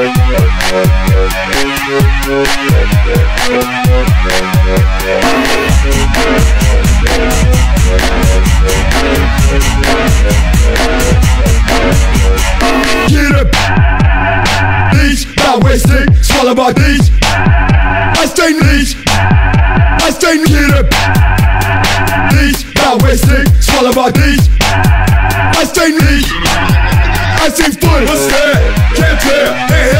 Get up, leash, not wasting, swallow my leash. I stay leash, I stay get up, leash, not wasting, swallow my leash. I stay leash, I see foot, what's that? Can't tell,